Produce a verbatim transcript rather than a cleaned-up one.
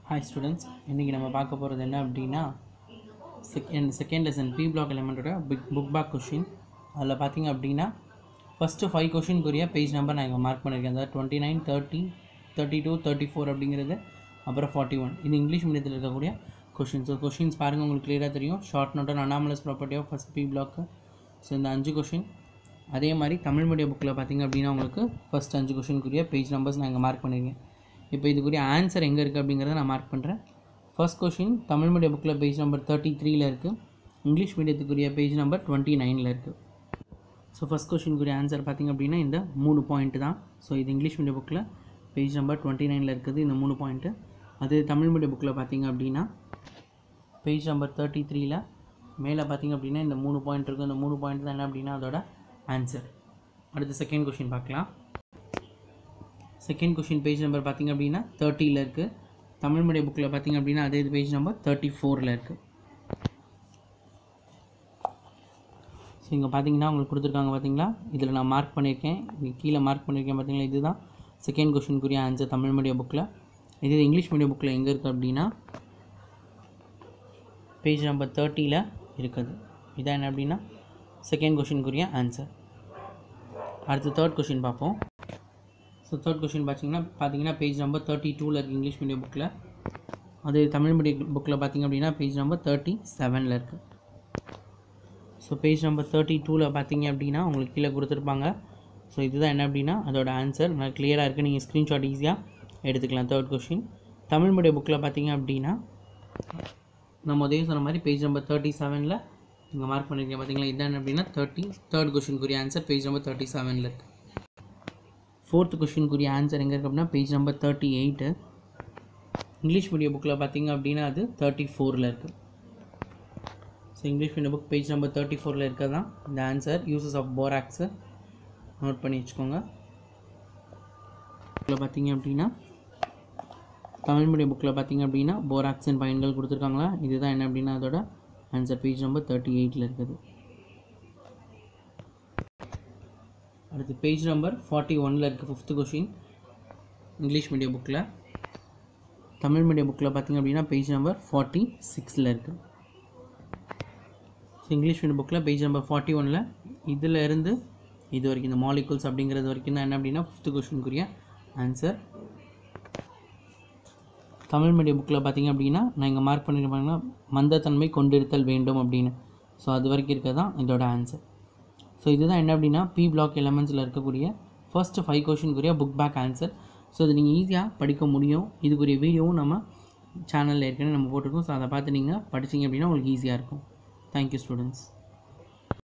Hi students, இன்றைக்கி நம்ம பார்க்க போகிறது என்ன அப்படின்னா second second lesson P block எலிமெண்ட்டோட பிக் புக் பேக் கொஷின். அதில் பார்த்திங்க அப்படின்னா ஃபஸ்ட்டு ஃபைவ் கொஷினுக்குரிய பேஜ் நம்பர் நான் இங்கே மார்க் பண்ணியிருக்கேன். அதாவது twenty nine thirty thirty two thirty four அப்படிங்கிறது, அப்புறம் ஃபார்ட்டி ஒன் இது இங்கிலீஷ் மீடியத்தில் இருக்கக்கூடிய கொஷின்ஸ். ஸோ கொஷின்ஸ் பாருங்கள், உங்களுக்கு கிளியராக தெரியும். Short note and anomalous property of first P block. So இந்த அஞ்சு கொஷின். அதே மாதிரி தமிழ் மீடியம் புக்கில் பார்த்திங்க அப்படின்னா உங்களுக்கு ஃபஸ்ட் அஞ்சு கொஷினுக்குரிய பேஜ் நம்பர்ஸ் நான் இங்கே மார்க் பண்ணியிருக்கேன். இப்போ இதுக்குரிய ஆன்சர் எங்கே இருக்குது அப்படிங்கிறத நான் மார்க் பண்ணுறேன். ஃபர்ஸ்ட் கொஷின் தமிழ் மீடியம் புக்கில் பேஜ் நம்பர் தேர்ட்டி த்ரீல இருக்குது. இங்கிலீஷ் மீடியத்துக்குரிய பேஜ் நம்பர் டுவெண்ட்டி நைனில் இருக்குது. ஸோ ஃபஸ்ட் கொஷினுக்குரிய ஆன்சர் பார்த்திங்க அப்படின்னா இந்த மூணு பாயிண்ட்டு தான். ஸோ இது இங்கிலீஷ் மீடியம் புக்கில் பேஜ் நம்பர் டுவெண்ட்டி நைனில் இருக்குது, இந்த மூணு பாயிண்ட்டு. அது தமிழ் மீடியம் புக்கில் பார்த்திங்க அப்படின்னா பேஜ் நம்பர் தேர்ட்டி த்ரீல மேலே பார்த்திங்க அப்படின்னா இந்த மூணு பாயிண்ட் இருக்குது. இந்த மூணு பாயிண்ட் தான் என்ன அப்படின்னா அதோட ஆன்சர். அடுத்து செகண்ட் கொஷின் பார்க்கலாம். செகண்ட் கொஷின் பேஜ் நம்பர் பார்த்திங்க அப்படின்னா தேர்ட்டியில் இருக்குது. தமிழ் மீடியம் புக்கில் பார்த்திங்க அப்படின்னா அதே இது பேஜ் நம்பர் தேர்ட்டி ஃபோரில் இருக்குது. ஸோ இங்கே பார்த்தீங்கன்னா உங்களுக்கு கொடுத்துருக்காங்க பார்த்தீங்களா, இதில் நான் மார்க் பண்ணியிருக்கேன், இங்கே கீழே மார்க் பண்ணியிருக்கேன் பார்த்தீங்களா. இதுதான் செகண்ட் கொஷினுக்குரிய ஆன்சர் தமிழ் மீடியம் புக்கில். இது இங்கிலீஷ் மீடியம் புக்கில் எங்கே இருக்குது அப்படின்னா பேஜ் நம்பர் தேர்ட்டியில் இருக்குது. இதான் என்ன அப்படின்னா செகண்ட் கொஷினுக்குரிய ஆன்சர். அடுத்து தேர்ட் கொஷின் பார்ப்போம். ஸோ தேர்ட் கொஷின் பார்த்தீங்கன்னா பார்த்தீங்கன்னா பேஜ் நம்பர் தேர்ட்டி டூவில் இருக்குது இங்கிலீஷ் மீடியம் புக்கில். அது தமிழ் மீடியம் புக்கில் பார்த்திங்க அப்படின்னா பேஜ் நம்பர் தேர்ட்டி செவனில் இருக்குது. ஸோ பேஜ் நம்பர் தேர்ட்டி டூவில் பார்த்தீங்க அப்படின்னா உங்களுக்கு கீழே கொடுத்துருப்பாங்க. ஸோ இதுதான் என்ன அப்படின்னா அதோட ஆன்சர். நல்லா கிளியராக இருக்குது, நீங்கள் ஸ்க்ரீன்ஷாட் ஈஸியாக எடுத்துக்கலாம். தேர்ட் கொஷின் தமிழ் மீடியம் புக்கில் பார்த்தீங்க அப்படின்னா நம்ம உதவி சொன்ன மாதிரி பேஜ் நம்பர் தேர்ட்டி செவனில் இங்கே மார்க் பண்ணியிருக்கேன் பார்த்தீங்களா. இதுதான் என்ன அப்படின்னா தேர்ட்டி தேர்ட் கொஷினுக்குரிய ஆன்சர் பேஜ் நம்பர் தேர்ட்டி செவனில் இருக்குது. ஃபோர்த்து கொஷினுக்குரிய ஆன்சர் எங்கே இருக்குது அப்படின்னா page number thirty eight. English medium புக்கில் பார்த்திங்க அப்படின்னா அது தேர்ட்டி ஃபோரில் இருக்குது. So English medium book page number thirty ஃபோரில் இருக்கிறது தான் இந்த answer. Uses of borax note பண்ணி வச்சுக்கோங்க. இதில் பார்த்திங்க அப்படின்னா தமிழ் மீடியம் புக்கில் பார்த்திங்க அப்படின்னா போராக்ஸின் பயன்கள் கொடுத்துருக்காங்களா. இதுதான் என்ன அப்படின்னா அதோட ஆன்சர் பேஜ் நம்பர் தேர்ட்டி எயிட்டில் இருக்குது. அடுத்து பேஜ் நம்பர் ஃபார்ட்டி ஒனில் இருக்குது ஃபிஃப்த்து கொஷின் இங்கிலீஷ் மீடியம் புக்கில். தமிழ் மீடியம் புக்கில் பார்த்திங்க அப்படின்னா பேஜ் நம்பர் ஃபார்ட்டி சிக்ஸில் இருக்குது. ஸோ இங்கிலீஷ் மீடியம் புக்கில் பேஜ் நம்பர் ஃபார்ட்டி ஒனில் இதில் இருந்து இது வரைக்கும் இந்த மாலிகுல்ஸ் அப்படிங்கிறது வரைக்கும் தான் என்ன அப்படின்னா ஃபிஃப்த்து கொஷினுக்குரிய ஆன்சர். தமிழ் மீடியம் புக்கில் பார்த்திங்க அப்படின்னா நான் இங்கே மார்க் பண்ணியிருப்பாங்கன்னா மந்தத்தன்மை கொண்டிருத்தல் வேண்டும் அப்படின்னு. ஸோ அது வரைக்கும் இருக்கிறது தான் இதோட ஆன்சர். ஸோ இதுதான் என்ன அப்படின்னா பி பிளாக் எலமெண்ட்ஸில் இருக்கக்கூடிய ஃபர்ஸ்ட் ஃபைவ் கொஷினுக்குரிய புக் பேக் ஆன்சர். ஸோ இது நீங்கள் ஈஸியாக படிக்க முடியும். இதுக்குரிய வீடியோவும் நம்ம சேனலில் ஏற்கனவே நம்ம போட்டிருக்கோம். ஸோ அதை பார்த்து நீங்கள் படிச்சிங்க அப்படின்னா உங்களுக்கு ஈஸியாக இருக்கும். Thank you students.